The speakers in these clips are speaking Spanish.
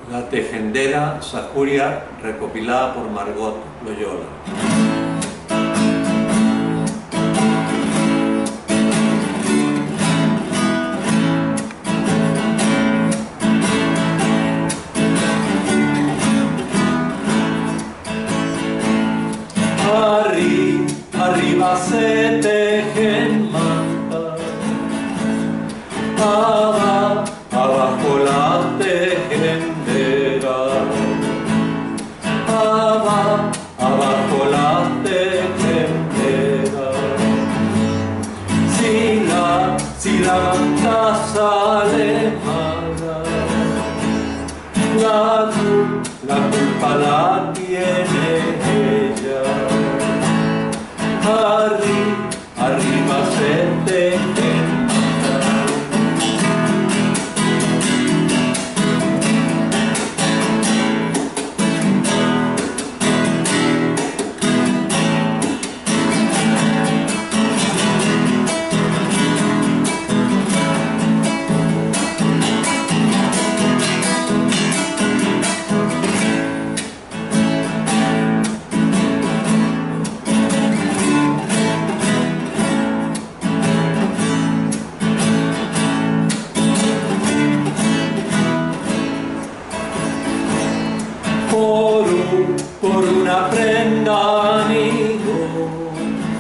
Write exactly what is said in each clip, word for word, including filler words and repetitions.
La tejedera Sajuria, recopilada por Margot Loyola. Arri, arriba se tejen mantas, aba, abajo la tejedera, aba, abajo la tejedera. Si la, si la manta sale mala, la, la culpa la tiene ella. Arri, arriba se tejen mantas. Por, un, por una prenda amigo,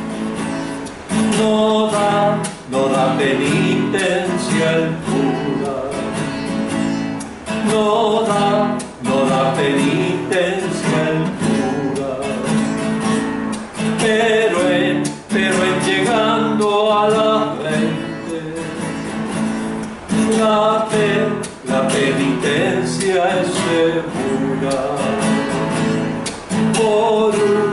no da, no da penitencia el cura, no da, no da penitencia el cura, pero en, pero en llegando a la frente, la, la penitencia es segura. Por